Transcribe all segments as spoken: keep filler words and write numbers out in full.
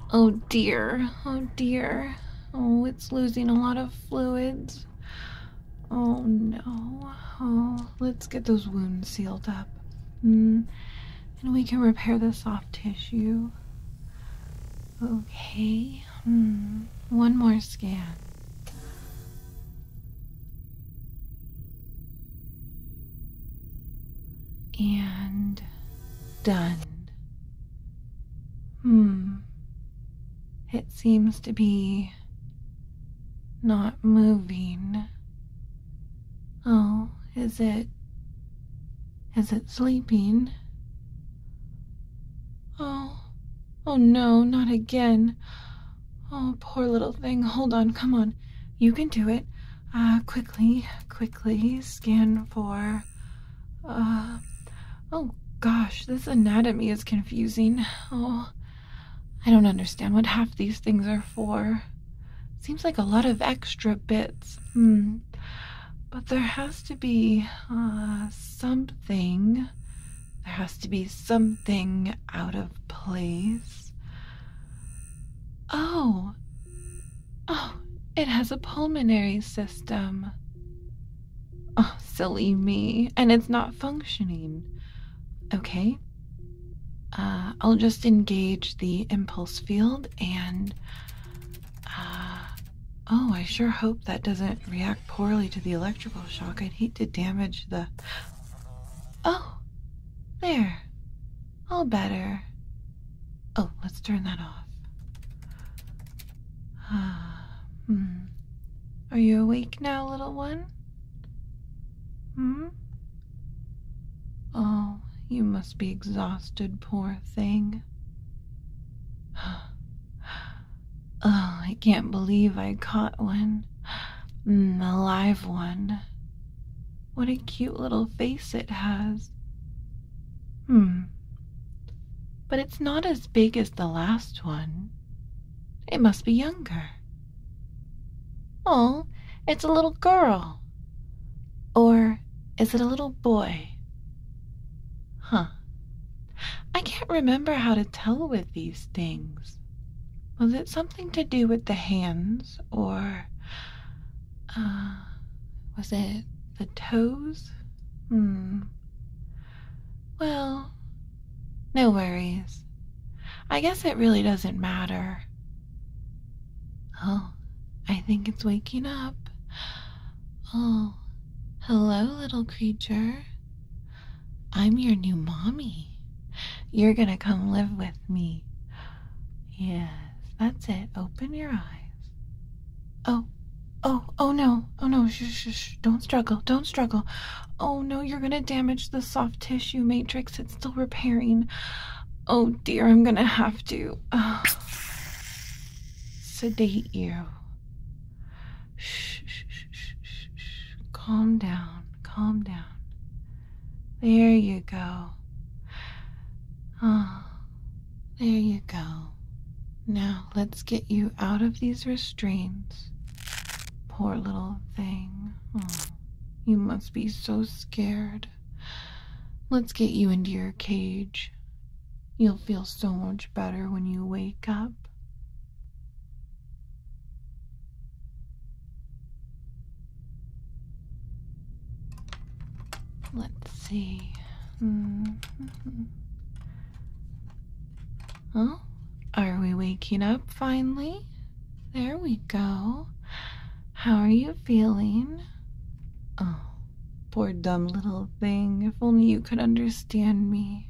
Oh dear, oh dear. Oh, it's losing a lot of fluids. Oh no. Oh, let's get those wounds sealed up. Mm. And we can repair the soft tissue. Okay. Hmm. One more scan. And done. Hmm. It seems to be not moving. Oh, is it... Is it sleeping? Oh. Oh no, not again. Oh, poor little thing. Hold on, come on. You can do it. Uh, quickly, quickly scan for... Uh... Oh gosh, this anatomy is confusing. Oh, I don't understand what half these things are for. Seems like a lot of extra bits. Hmm. But there has to be, uh, something. There has to be something out of place. Oh. Oh, it has a pulmonary system. Oh, silly me. And it's not functioning. Okay. Uh, I'll just engage the impulse field and... Uh, oh, I sure hope that doesn't react poorly to the electrical shock. I'd hate to damage the... Oh, there. All better. Oh, let's turn that off. Ah, hmm. Are you awake now, little one? Hmm? Oh, you must be exhausted, poor thing. Oh, I can't believe I caught one. Mm, a live one. What a cute little face it has. Hmm. But it's not as big as the last one. It must be younger. Oh, it's a little girl. Or is it a little boy? Huh. I can't remember how to tell with these things. Was it something to do with the hands, or, uh, was it the toes? Hmm. Well, no worries. I guess it really doesn't matter. Oh, I think it's waking up. Oh, hello, little creature. I'm your new mommy. You're gonna come live with me. Yes, that's it. Open your eyes. Oh, oh, oh no. Oh no, shh, shh, shh. Don't struggle, don't struggle. Oh no, you're gonna damage the soft tissue matrix. It's still repairing. Oh dear, I'm gonna have to uh, sedate you. Shh, shh, shh, shh, shh, shh. Calm down, calm down. There you go. Oh, there you go. Now let's get you out of these restraints. Poor little thing. Oh, you must be so scared. Let's get you into your cage. You'll feel so much better when you wake up. Let's see. Mm-hmm. Oh, are we waking up finally? There we go. How are you feeling? Oh, poor dumb little thing. If only you could understand me.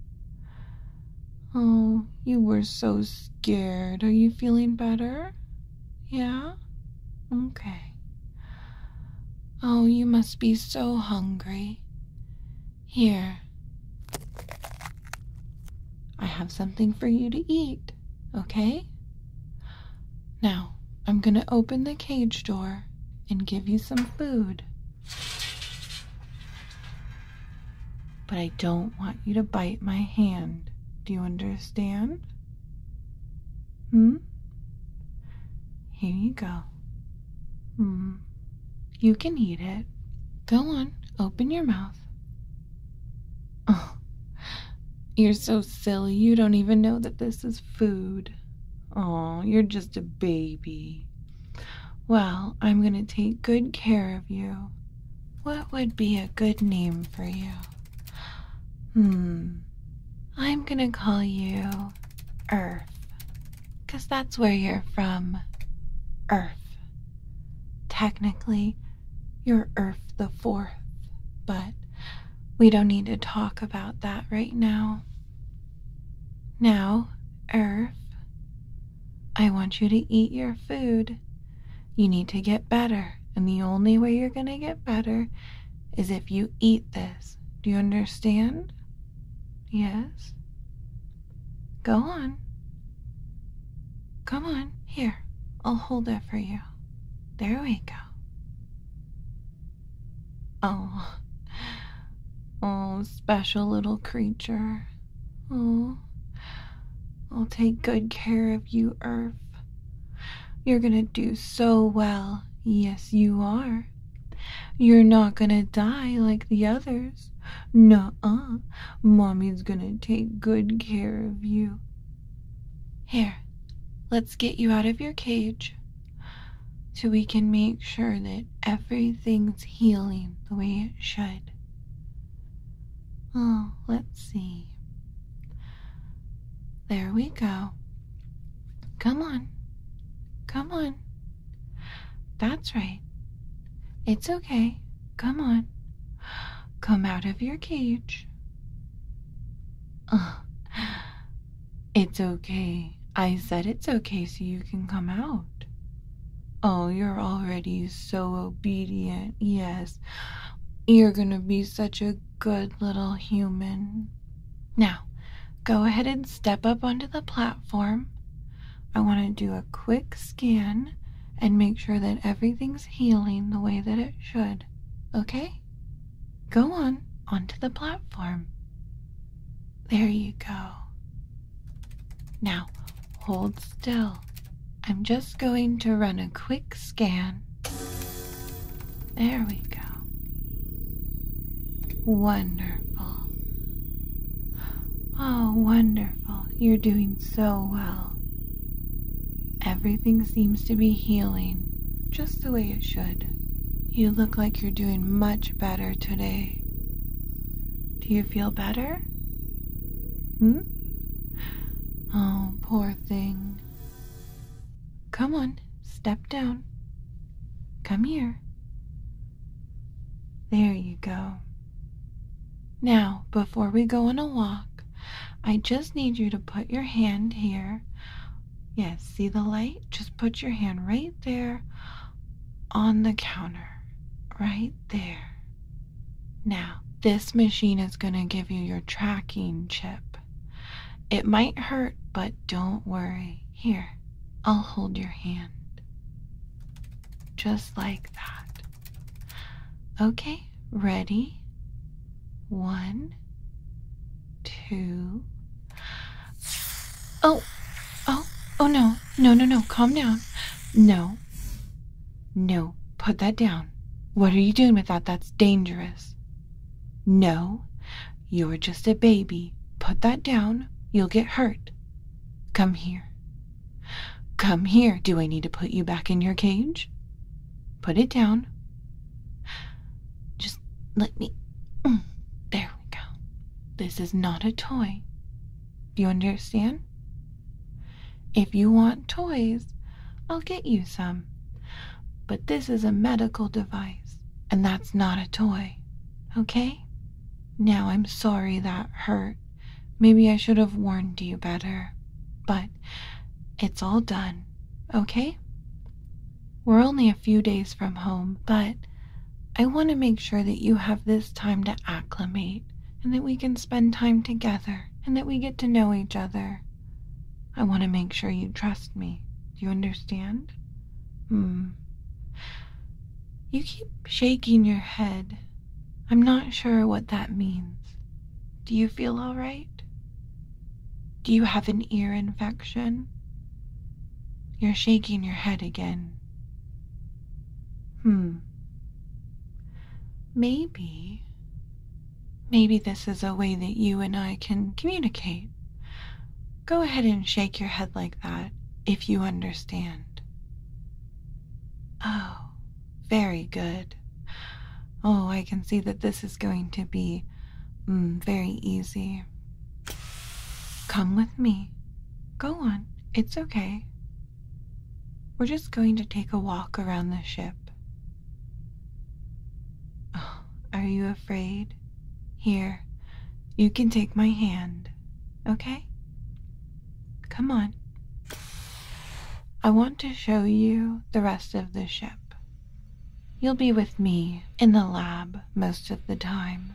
Oh, you were so scared. Are you feeling better? Yeah? Okay. Oh, you must be so hungry. Here. I have something for you to eat, okay? Now, I'm gonna open the cage door and give you some food. But I don't want you to bite my hand. Do you understand? Hmm? Here you go. Hmm. You can eat it. Go on, open your mouth. Oh, you're so silly. You don't even know that this is food. Oh, you're just a baby. Well, I'm gonna take good care of you. What would be a good name for you? Hmm. I'm gonna call you Earth, 'cause that's where you're from. Earth. Technically, you're Earth the fourth, but we don't need to talk about that right now. Now, Earth, I want you to eat your food. You need to get better, and the only way you're gonna get better is if you eat this. Do you understand? Yes? Go on. Come on, here. I'll hold it for you. There we go. Oh, oh, special little creature. Oh, I'll take good care of you, Earth. You're gonna do so well. Yes, you are. You're not gonna die like the others. Nuh-uh. Mommy's gonna take good care of you. Here, let's get you out of your cage so we can make sure that everything's healing the way it should. Oh, let's see. There we go. Come on. Come on. That's right. It's okay. Come on. Come out of your cage. Uh, it's okay. I said it's okay so you can come out. Oh, you're already so obedient. Yes. You're gonna be such a good little human. Now, go ahead and step up onto the platform. I want to do a quick scan and make sure that everything's healing the way that it should. Okay? Go on, onto the platform. There you go. Now, hold still. I'm just going to run a quick scan. There we go. Wonderful. Oh, wonderful. You're doing so well. Everything seems to be healing just the way it should. You look like you're doing much better today. Do you feel better? Hmm? Oh, poor thing. Come on, step down. Come here. There you go. Now, before we go on a walk, I just need you to put your hand here. Yes, see the light? Just put your hand right there on the counter. Right there. Now, this machine is going to give you your tracking chip. It might hurt, but don't worry. Here, I'll hold your hand. Just like that. Okay, ready? One, two. Oh, oh, oh no, no, no, no, calm down. No, no, put that down. What are you doing with that? That's dangerous. No, you're just a baby. Put that down. You'll get hurt. Come here. Come here. Do I need to put you back in your cage? Put it down. Just let me... There we go. This is not a toy. Do you understand? If you want toys, I'll get you some. But this is a medical device, and that's not a toy. Okay? Now, I'm sorry that hurt. Maybe I should have warned you better. But it's all done. Okay? We're only a few days from home, but I want to make sure that you have this time to acclimate and that we can spend time together and that we get to know each other. I want to make sure you trust me. Do you understand? Hmm. You keep shaking your head. I'm not sure what that means. Do you feel all right? Do you have an ear infection? You're shaking your head again. Hmm. Maybe, maybe this is a way that you and I can communicate. Go ahead and shake your head like that if you understand. Oh, very good. Oh, I can see that this is going to be mm, very easy. Come with me. Go on, it's okay. We're just going to take a walk around the ship. Oh, are you afraid? Here, you can take my hand, okay? Come on. I want to show you the rest of the ship. You'll be with me in the lab most of the time.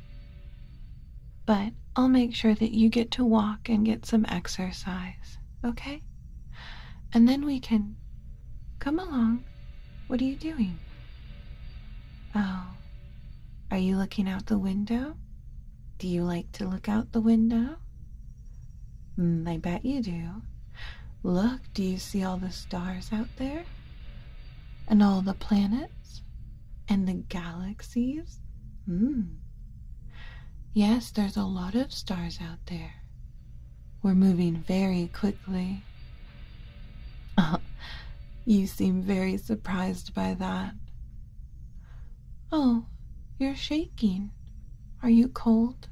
But I'll make sure that you get to walk and get some exercise, okay? And then we can... Come along. What are you doing? Oh, are you looking out the window? Do you like to look out the window? Mm, I bet you do. Look, do you see all the stars out there? And all the planets? And the galaxies? Mm. Yes, there's a lot of stars out there. We're moving very quickly. Oh, you seem very surprised by that. Oh, you're shaking. Are you cold?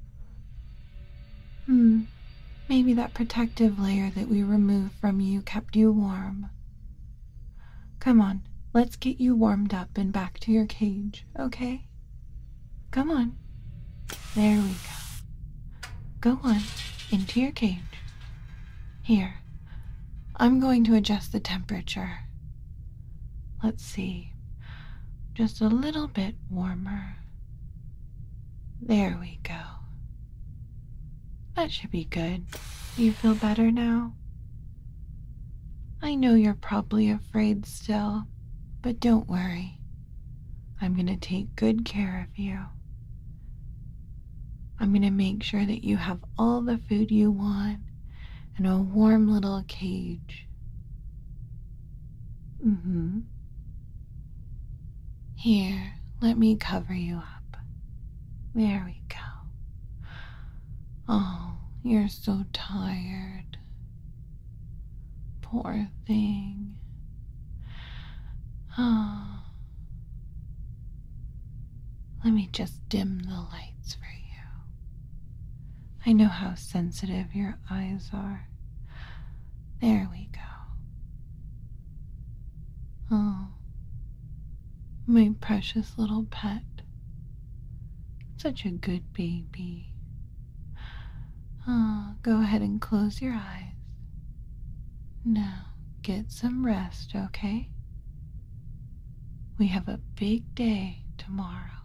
Hmm, maybe that protective layer that we removed from you kept you warm. Come on, let's get you warmed up and back to your cage, okay? Come on. There we go. Go on, into your cage. Here, I'm going to adjust the temperature. Let's see, just a little bit warmer. There we go. That should be good. Do you feel better now? I know you're probably afraid still, but don't worry. I'm going to take good care of you. I'm going to make sure that you have all the food you want in a warm little cage. Mm-hmm. Here, let me cover you up. There we go. Oh, you're so tired. Poor thing. Oh. Let me just dim the lights for you. I know how sensitive your eyes are. There we go. Oh, my precious little pet. Such a good baby. Oh, go ahead and close your eyes. Now, get some rest, okay? We have a big day tomorrow.